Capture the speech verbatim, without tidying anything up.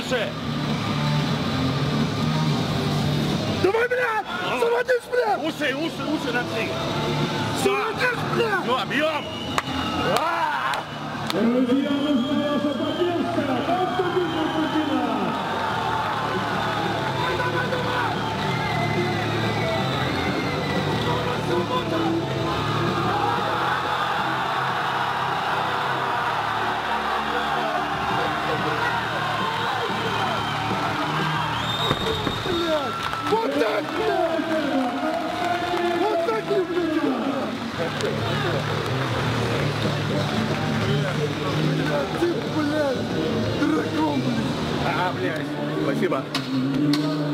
Выше! Давай, блядь! Заводись, блядь! Уши, уши, уши напряги! Заводись, блядь! Ну, объем! Друзья, нужна ваша поддержка! Автомобильная победа! Вот так, блядь! Вот так, блядь! Ты, блядь, дракон, блядь! А, блядь, спасибо.